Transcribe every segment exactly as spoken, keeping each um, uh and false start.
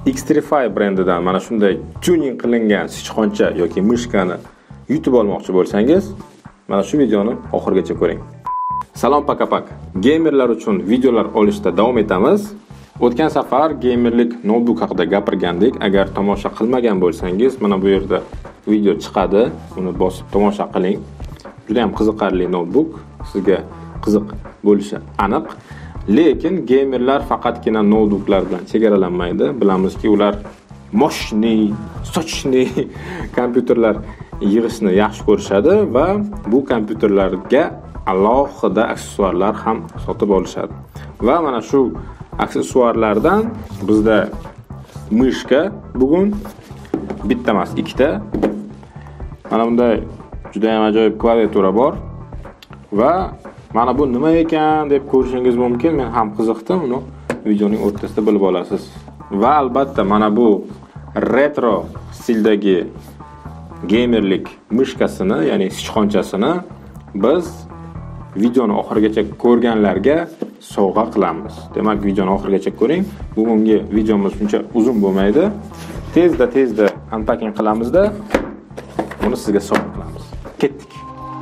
Xtrify brendidan mana shunday tuning qilingan sichqoncha yoki mushkani yutib olmoqchi bo'lsangiz, mana shu videoni oxirigacha ko'ring. Salom paka-pak. Gamerlar uchun videolar olishda davom etamiz. O'tgan safar gamerlik notebook haqida gapirgandik. Agar tomosha qilmagan bo'lsangiz, mana bu yerda video chiqadi. Uni bosib tomosha qiling. Juda ham qiziqarli notebook. Sizga qiziq bo'lishi aniq. Lekin gamerlar faqatgina notebooklar bilan chegaralanmaydi. Bilamizki, ular moshni, sochni kompyuterlar yig'ishni yaxshi ko'rishadi va bu kompyuterlarga alohida aksessuarlar ham sotib olishadi. Va mana shu aksessuarlardan bizda mushka bugun bitta emas, ikkita. Mana bunday juda ham ajoyib klaviatura bor va mana bu nima ekan deb ko'rishingiz mumkin. Men ham qiziqdim, uni videoning o'rtasida bilib olasiz. Va albatta mana bu retro stildagi gamerlik mushkasini, ya'ni sichqonchasini biz videoni oxirigacha ko'rganlarga sovg'a qilamiz. Demak, videoni oxirigacha ko'ring. Bugungi videomiz uncha uzun bo'lmaydi. Tezda tezda unpacking qilamizda uni sizga sovg'a qilamiz. Ketdik.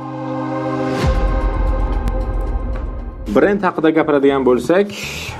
Brend haqida gapiradigan bo'lsak,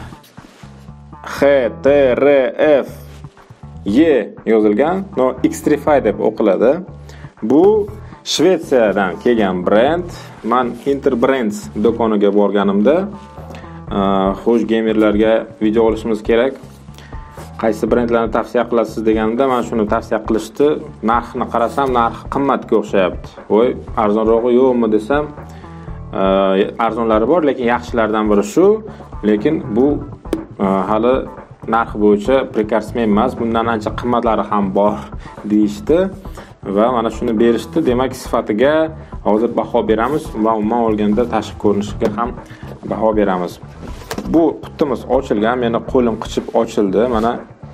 H T R F Y yozilgan, no Xtrify deb o'qiladi. Bu Shvetsiyadan kelgan brend. Men Interbrands do'koniga borganimda, xo'sh gamerlarga video olishimiz kerak. Qaysi brendlarni tavsiya qilasiz deganimda, men shuni tavsiya qilishdi. Narxini qarasam, narxi qimmatga o'xshayapti. Voy, arzonrog'i yo'qmi desam, arzonlari bor, lekin yaxshilaridan biri shu. Lekin bu hali narx bo'yicha prekartsmen emas, bundan ancha qimmatlari ham bor deyishdi va mana shuni berishdi. Demak, sifatiga hozir baho beramiz va umuman olganda tashqi ko'rinishiga ham baho beramiz. Bu qutimiz ochilgan, meni qo'lim qichib ochildi. Mana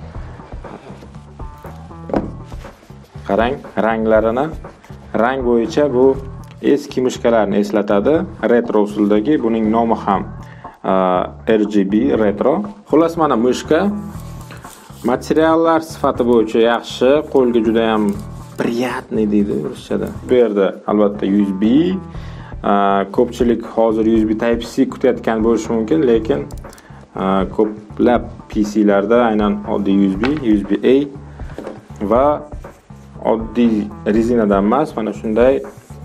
qarang ranglarini. Rang bo'yicha bu eski mushkalarni eslatadi. Retro usuldagi, buning nomi ham R G B retro. Xullas, mana mushka materiallar sifati bo'yicha yaxshi, qo'lga juda ham приятный deydi ruschada. Bu yerda albatta U S B, ko'pchilik hozir U S B Type C kutayotgan bo'lishi mumkin, lekin ko'plab P C larda aynan oddiy U S B, U S B A va oddiy rezinadan emas, mana shunday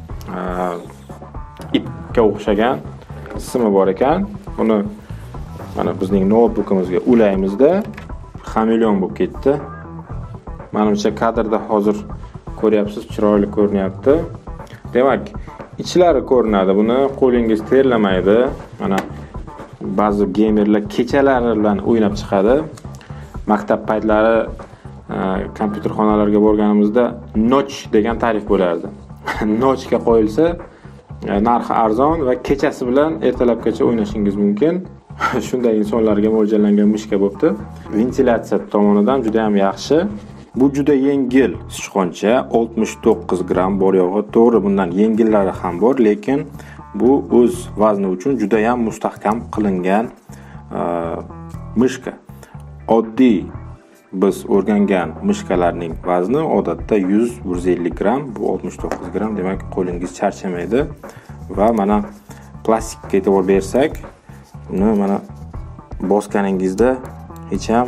ipga o'xshagan simi bor ekan. Buni mana bizning notebookimizga ulaymizda xameleon bo'lib ketdi. Menimcha kadrda hozir ko'ryapsiz, chiroyli ko'rinyapti. Demak, ichlari ko'rinadi. Buni qo'lingiz terlamaydi. Mana ba'zi gamerlar kechalari bilan o'ynab chiqadi. Maktab paytlari kompyuter xonalarga borganimizda noch degan ta'rif bo'lardi. Nochga qo'yilsa narxi arzon va kechasi bilan ertalabgacha o'ynashingiz mumkin. Shunday insonlarga mo'ljallangan mushka bo'pti. Ventilyatsiya tomonidan juda ham yaxshi. Bu juda yengil sichqoncha, oltmish to'qqiz gramm bor yo'g'i. To'g'ri, bundan yengillari ham bor, lekin bu o'z vazni uchun juda ham mustahkam qilingan mushka. Oddiy biz o'rgangan mushkalarning vazni odatda yuz yuz ellik gramm, bu oltmish to'qqiz gramm, demak qo'lingiz charchamaydi. Va mana plastikka e'tibor bersak, uni mana bosganingizda hech ham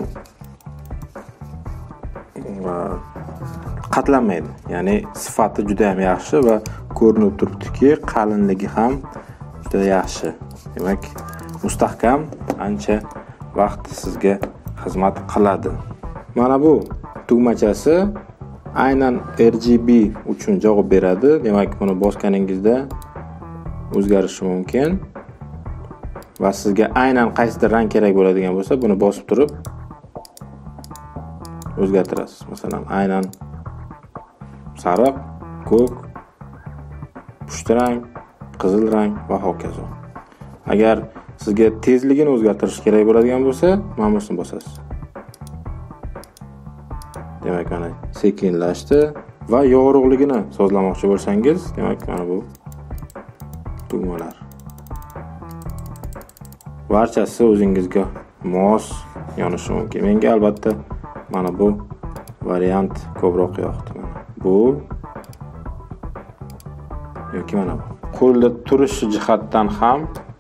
qatlanmaydi. Ya'ni sifati juda ham yaxshi va ko'rinib turibdiki, qalinligi ham juda yaxshi. Demak, mustahkam, ancha vaqt sizga xizmat qiladi. Mana bu tugmachasi aynan R G B uchun javob beradi. Demak, buni bosganingizda o'zgarishi mumkin. Va sizga aynan qaysi rang kerak bo'ladigan bo'lsa, buni bosib turib o'zgartirasiz. Masalan, aynan sariq, ko'k, pushti rang, qizil rang va hokazo. Agar sizga tezligini o'zgartirish kerak bo'ladigan bo'lsa, mana buni bosasiz. Demak, mana sekinlashdi va yorug'ligini sozlamoqchi bo'lsangiz, demak, mana bu tugmalar. Barchasi o'zingizga mos yonishi mumkin. Menga albatta mana bu variant ko'proq yoqdi. Bu yoki mana bu. Qo'lda turishi jihatdan ham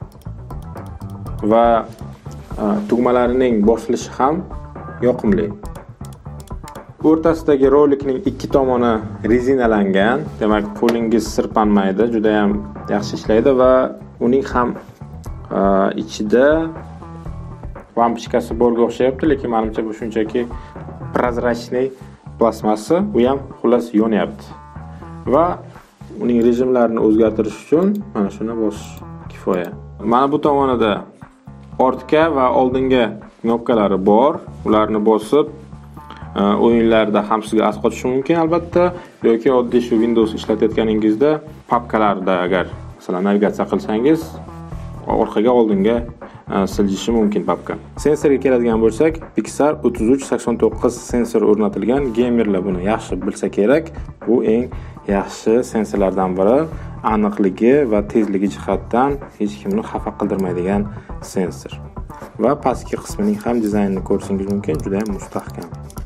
va tugmalarining bosilishi ham yoqimli. O'rtasidagi rolikning ikki tomoni rezinalangan, demak qo'lingiz sirpanmaydi, juda ham yaxshi ishlaydi va uning ham ichida lampochkasi borga o'xshayapti, lekin menimcha bu shunchaki prozrachniy plastmassa, u ham xullas yonyapti. Va uning rejimlarini o'zgartirish uchun mana shuni bosish kifoya. Mana bu tomonida ortga va oldinga knopkalari bor. Ularni bosib o'yinlarda ham sizga as qotishi mumkin albatta, yoki oddiy shu Windows ishlatayotganingizda papkalarda agar masalan navigatsiya qilsangiz orqaga oldinga siljishi mumkin papka. Sensorga keladigan bo'lsak, Pixar o'ttiz uch sakson to'qqiz sensor o'rnatilgan. Gamerlar buni yaxshi bilsa kerak. Bu eng yaxshi sensorlardan biri. Aniqligi va tezligi jihatdan hech kimni xafa qildirmaydigan sensor. Va pastki qismining ham dizaynini ko'rishingiz mumkin, juda ham mustahkam.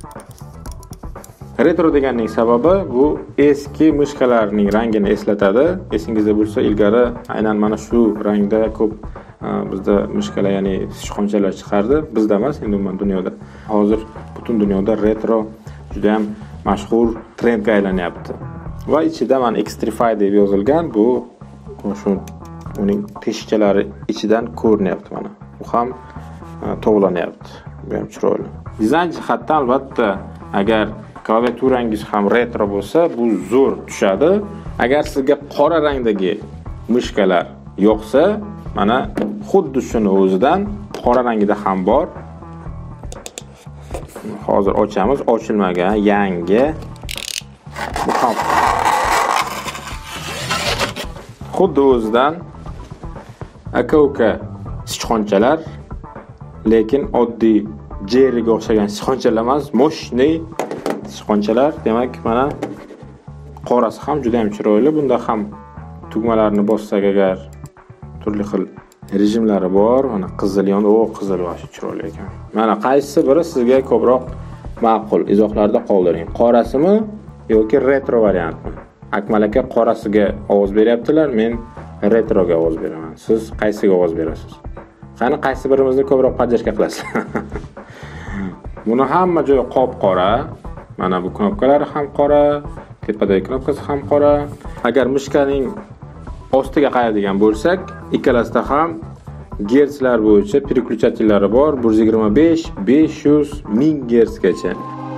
Retro deganning sababi bu eski mishkalarning rangini eslatadi. Esingizda bo'lsa, ilgari aynan mana shu rangda ko'p bizda mishkalar, ya'ni sichqonchalar chiqardi. Bizda emas, endi umuman dunyoda. Hozir butun dunyoda retro juda ham mashhur trendga aylanyapti. Va ichida mana Xtrify deb yozilgan, bu shu uning teshikchalari ichidan ko'rinyapti mana. Bu ham tovlanyapti. Bu ham chiroyli. Dizayn jihatdan albatta agar klaviaturangiz ham retro bo'lsa, bu zo'r tushadi. Agar sizga qora rangdagi mishkalar yoqsa, mana xuddi shuni o'zidan qora rangida ham bor. Hozir ochamiz, ochilmagan, yangi. Bu ham xuddi o'zidan aka-uka sichqonchalar, lekin oddiy Jerryga o'xshagan sichqonchalar emas, moshniy sichqonchalar. Demak, mana qorasi ham juda ham chiroyli. Bunda ham tugmalarni bossak agar turli xil rejimlari bor. Mana qizil yon, o qizil vashi chiroyli ekan. Mana qaysi biri sizga ko'proq ma'qul? Izohlarda qoldiring. Qorasimi yoki retro variantmi? Akmal aka qorasiga ovoz beryaptilar, men retroga ovoz beraman. Siz qaysiga ovoz berasiz? Qani qaysi birimizni ko'proq podдержка qilasiz? Buni hamma joyi qop-qora. Mana bu knopkalari ham qora, tepadagi knopkasi ham qora. Agar mishkaning ostiga qaraydigan bo'lsak, ikkalasida ham gertslar bo'yicha переключательlari bor. bir yuz yigirma besh, besh yuz, ming gertsgacha.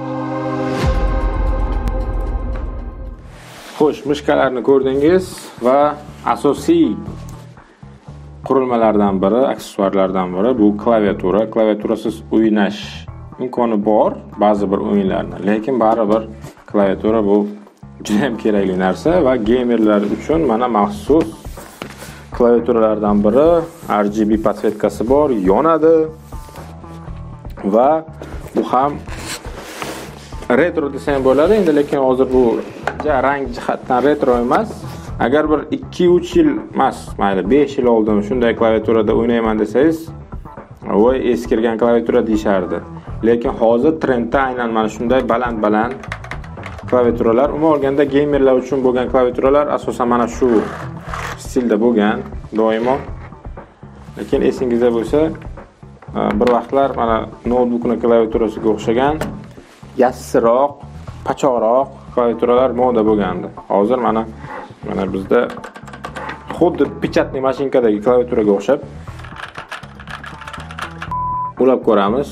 Xo'sh, mishkalarni ko'rdingiz va asosiy qurilmalardan biri, aksessuarlardan biri bu klaviatura. Klaviaturasiz o'ynash imkoni bor ba'zi bir o'yinlarni, lekin baribir klaviatura bu juda ham kerakli narsa va gamerlar uchun mana maxsus klaviaturalardan biri. R G B podsvetkasi bor, yonadi va bu ham retro desam bo'ladi endi, lekin hozir bu rang jihatdan retro emas. Agar bir ikki uch yil emas, mayli besh yil oldin shunday klaviaturada o'ynayman desangiz, voy eskirgan klaviatura deyishardi. Lekin hozir trendda aynan mana shunday baland-baland klaviaturalar, umuman olganda gamerlar uchun bo'lgan klaviaturalar asosan mana shu stilda bo'lgan doimo. Lekin esingizda bo'lsa, bir vaqtlar mana notebookning klaviaturasiga o'xshagan yassiroq, pachoqroq klaviaturalar moda bo'lgandi. Hozir mana mana bizda xuddi pechatniy mashinkadagi klaviaturaga o'xshab ulab ko'ramiz.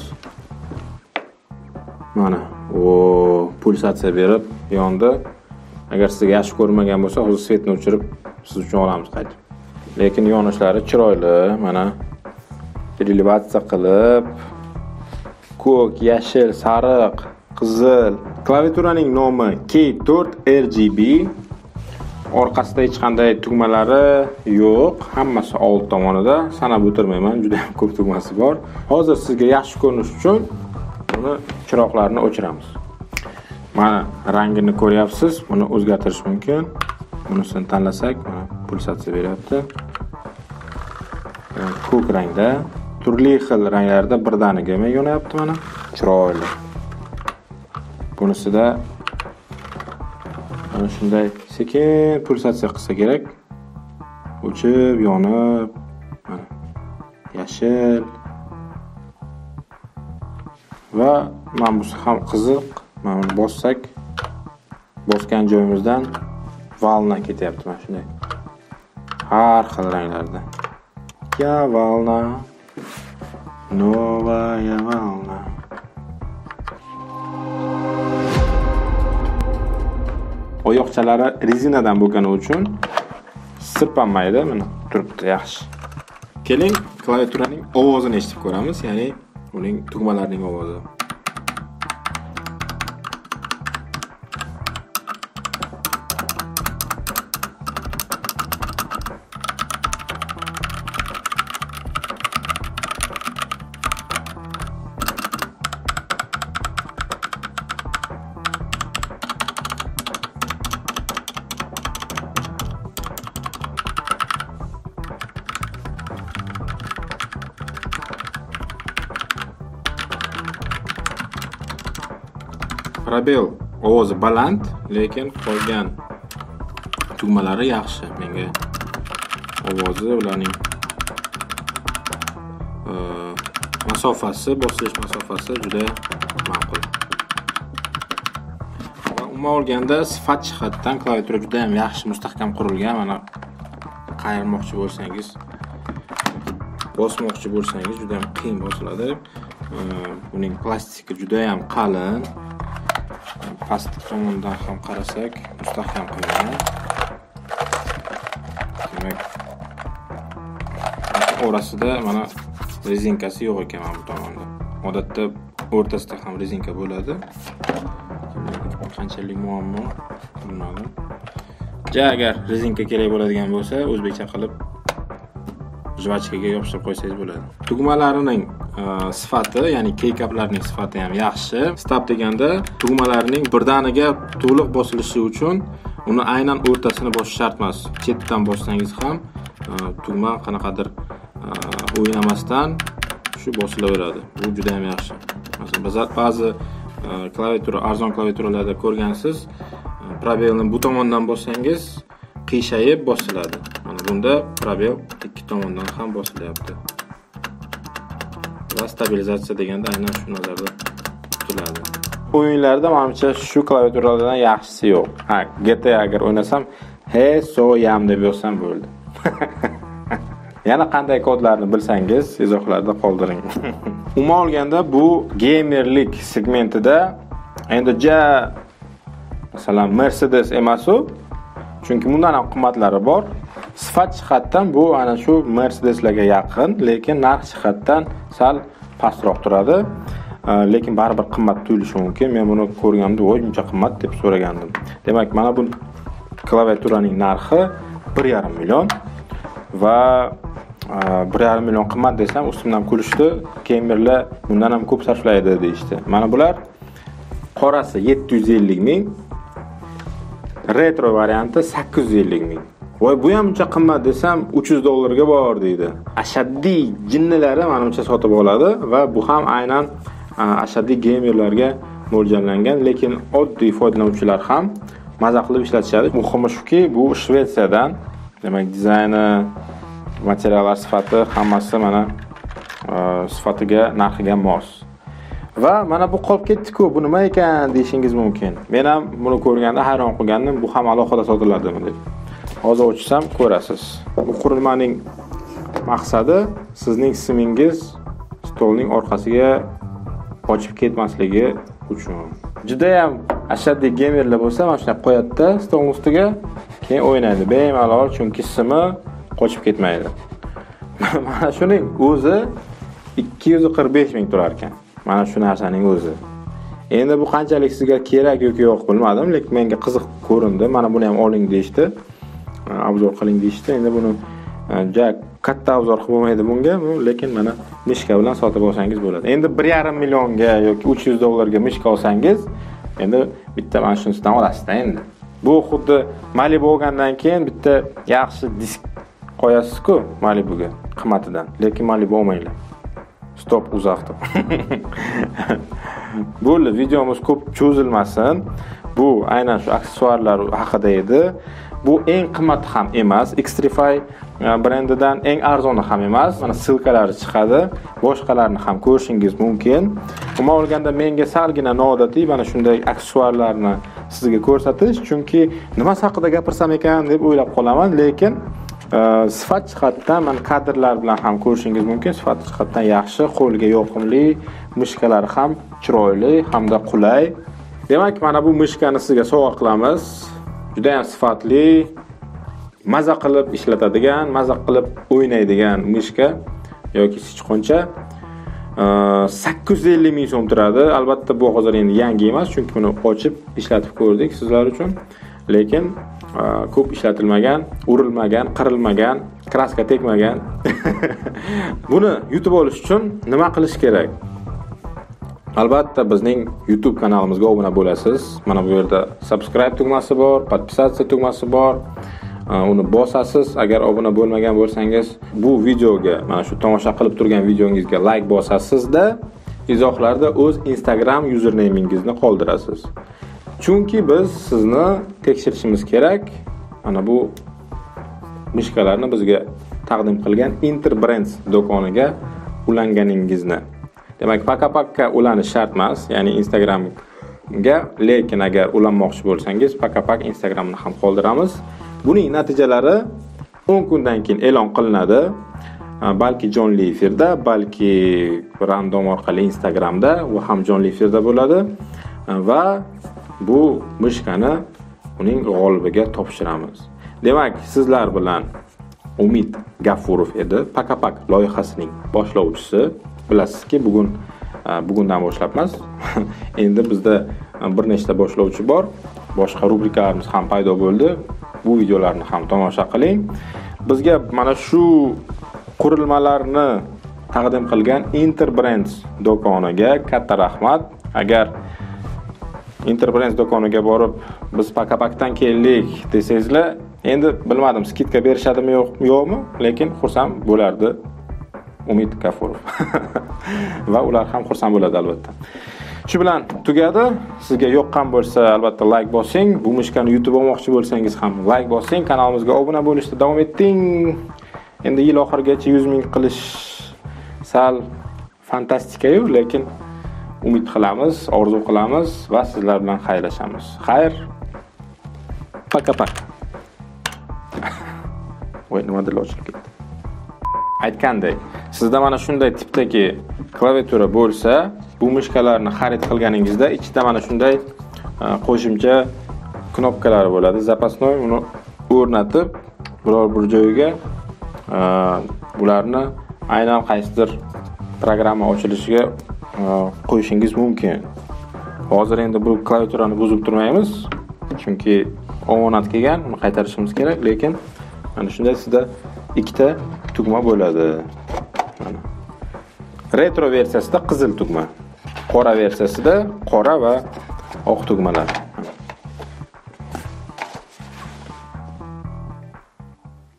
Mana o pulsatsiya berib yondi. Agar sizga yaxshi ko'rmagan bo'lsa, hozir svetni o'chirib siz uchun olamiz qaytib. Lekin yonishlari chiroyli. Mana elevatsiya qilib ko'k, yashil, sariq, qizil. Klaviaturaning nomi K to'rt R G B. Orqasida hech qanday tugmalari yo'q, hammasi old tomonida. Sanab o'tirmayman, juda ham ko'p tugmasi bor. Hozir sizga yaxshi ko'rinish uchun buni chiroqlarni o'chiramiz. Mana rangini ko'ryapsiz, buni o'zgartirish mumkin. Bunisini tanlasak, mana pulsatsiya beryapti. Ko'k rangda, turli xil ranglarda birdaniga yonyapti mana. Chiroyli. Bunisida mana shunday sekin pulsatsiya qilsa kerak. O'chib, yonib, mana yashil va mana bu ham qiziq. Mana buni bossak, bosgan joyimizdan valna ketyapti mana shunday. Har xil ranglarda. Ya valna, novaya valna. Oyoqchalari rezinadan bo'lgani uchun sirpanmaydi. Mana turibdi, yaxshi. Keling, klaviaturaning ovozini eshitib ko'ramiz, ya'ni uning tugmalarining ovozi. Probel ovozi baland, lekin qolgan tugmalari yaxshi. Menga ovozi, ularning masofasi, bosilish masofasi juda ma'qul. Va umuman olganda sifat jihatdan klaviatura juda ham yaxshi, mustahkam qurilgan. Mana qayirmoqchi bo'lsangiz, bosmoqchi bo'lsangiz juda ham qiyin bosiladi. Uning plastiki juda ham qalin. Pastki tomondan ham qarasak, mustahkam qilingan. Demak, orasida mana rezinkasi yo'q ekan mana bu tomonda. Odatda o'rtasida ham rezinka bo'ladi. Qanchalik muammo bilmadim. Ja, agar rezinka kerak bo'ladigan bo'lsa, o'zbekcha qilib jvachkaga yopishtirib qo'ysangiz bo'ladi. Tugmalarining sifati, ya'ni keykaplarning sifati ham yaxshi. Stop deganda tugmalarning birdaniga to'liq bosilishi uchun uni aynan o'rtasini bosish shart emas. Chetdan bossangiz ham tugma qanaqadir o'ynamasdan shu bosilaveradi. Bu juda ham yaxshi. Masalan, ba'zi klaviatura, arzon klaviaturalarda ko'rgansiz, probelni bu tomondan bossangiz qiyshayib bosiladi. Mana bunda probel ikki tomondan ham bosilyapti. Va stabilizatsiya deganda aynan shu nazarda tutiladi. O'yinlarda menimcha shu klaviaturalardan yaxshisi yo'q. Ha, G T A agar o'ynasam, he so'yam deb yozsam bo'ldi. Yana qanday kodlarni bilsangiz, izohlarda qoldiring. Umuman olganda bu gamerlik segmentida endi ja masalan Mercedes emas u. Chunki bundan ham qimmatlari bor. Sifat jihatdan bu ana shu Mercedeslarga yaqin, lekin narx jihatdan sal pastroq turadi. Lekin baribir qimmat tuyulishi mumkin. Men buni ko'rganimda, "Voy, buncha qimmat" deb so'ragandim. Demak, mana bu klaviaturaning narxi bir yarim million va bir yarim million qimmat desam, ustimdan kulishdi. Gamerlar bundan ham ko'p sarflaydi deyishdi. Mana bular qorasi yetti yuz ellik ming, retro varianti sakkiz yuz ellik ming. Voy, bu ham uncha qimmat desam uch yuz dollarga bor deydi. Ashaddiy jinnilari menimcha sotib oladi va bu ham aynan ashaddiy gamerlarga mo'ljallangan, lekin oddiy foydalanuvchilar ham maza qilib ishlatishadi. Muhimi shuki, bu Shvetsiyadan, demak dizayni, materiallar sifati hammasi mana sifatiga, narxiga mos. Va mana bu qolib ketdi-ku, bu nima ekan deyishingiz mumkin. Men ham buni ko'rganda hayron qolgandim, bu ham alohida sotiladimi deb. Hozir ochsam ko'rasiz. Bu qurilmaning maqsadi sizning simingiz stolning orqasiga ochib ketmasligi uchun. Juda ham ashaddiy gamerlar bo'lsa, mana shunday qo'yadi-da stolning ustiga, keyin o'ynaydi. Bemalol, chunki simi qochib ketmaydi. Mana shuning o'zi ikki yuz qirq besh ming turar ekan. Mana shu narsaning o'zi. Endi bu qanchalik sizga kerak yoki yo'q bilmadim, lekin menga qiziq ko'rindi. Mana buni ham oling deyishdi. Obzor qiling deyishdi. Endi buni ja katta obzor qilib bo'lmaydi bunga, lekin mana mishka bilan sotib olsangiz bo'ladi. Endi bir yarim millionga yoki uch yuz dollarga mishka olsangiz, endi bitta mana shunisidan olasiz-da endi. Bu xuddi Malibu olgandan keyin bitta yaxshi disk qo'yasiz-ku Malibuga qimmatidan, lekin Malibu olmanglar. Stop uzoqda. Bo'ldi, videomiz ko'p cho'zilmasin. Bu aynan shu aksessuarlar haqida edi. Bu eng qimmati ham emas. Xtrify brendidan eng arzoni ham emas. Mana silkalari chiqadi. Boshqalarini ham ko'rishingiz mumkin. Umuman olganda menga salgina noodatiy mana shunday aksessuarlarni sizga ko'rsatish, chunki nima haqida gapirsam ekan deb o'ylab qolaman, lekin sifat jihatdan mana kadrlar bilan ham ko'rishingiz mumkin. Sifat jihatdan yaxshi, qo'lga yoqimli, mishkalari ham chiroyli hamda qulay. Demak, mana bu mishkani sizga sovg'a qilamiz. Juda ham sifatli, maza qilib ishlatadigan, maza qilib o'ynaydigan mishka yoki sichqoncha. sakkiz yuz ellik ming so'm turadi. Albatta bu hozir endi yangi emas, chunki buni ochib ishlatib ko'rdik sizlar uchun. Lekin ko'p ishlatilmagan, urilmagan, qirilmagan, kraska tegmagan. Buni yutib olish uchun nima qilish kerak? Albatta bizning YouTube kanalimizga obuna bo'lasiz. Mana bu yerda subscribe tugmasi bor, podpisatsiya tugmasi bor. Uni bosasiz. Agar obuna bo'lmagan bo'lsangiz, bu videoga, mana shu tomosha qilib turgan videongizga like bosasizda, izohlarda o'z Instagram usernamingizni qoldirasiz. Chunki biz sizni tekshirishimiz kerak. Mana bu mishkalarni bizga taqdim qilgan Interbrands do'koniga ulanganingizni. Demak, paka-pakka ulanish shart emas, ya'ni Instagramga, lekin agar ulanmoqchi bo'lsangiz, paka-pak Instagramni ham qoldiramiz. Buning natijalari o'n kundan keyin e'lon qilinadi. Balki jonli efirda, balki random orqali Instagramda, u ham jonli efirda bo'ladi va bu mishkani uning g'olibiga topshiramiz. Demak, sizlar bilan Umid Gafurov edi, paka-pak loyihasining boshlovchisi. Bilasizki, bugun bugundan boshlab emas. Endi bizda bir nechta boshlovchi bor. Boshqa rubrikalarimiz ham paydo bo'ldi. Bu videolarni ham tomosha qiling. Bizga mana shu qurilmalarni taqdim qilgan Interbrands do'koniga katta rahmat. Agar Interbrands do'koniga borib biz paka-pakdan keldik desangizlar, endi bilmadim, skidka berishadimi yo'qmi, lekin xursand bo'lardi Umid Gafurov. Va ular ham xursand bo'ladi albatta. Shu bilan tugadi. Sizga yoqqan bo'lsa, albatta like bosing. Bu mishkani YouTube olmoqchi bo'lsangiz ham like bosing. Kanalimizga obuna bo'lishda davom eting. Endi yil oxirigacha yuz ming qilish sal fantastika-yu, lekin umid qilamiz, orzu qilamiz va sizlar bilan xayrlashamiz. Xayr. Paka-pak. Voy, nimadir ochilib ketdi. Aytgandek, sizda mana shunday tipdagi klaviatura bo'lsa, bu mishkalarni xarid qilganingizda ichida mana shunday qo'shimcha knopkalar bo'ladi. Zapasnoy uni o'rnatib, biror bir joyga bularni aynan qaysidir programma ochilishiga qo'yishingiz mumkin. Hozir endi bu klaviaturani buzib turmaymiz, chunki omonat kelgan, uni qaytarishimiz kerak, lekin mana shunday sizda ikkita tugma bo'ladi. Mana retro versiyasida qizil tugma, qora versiyasida qora va oq tugmalar.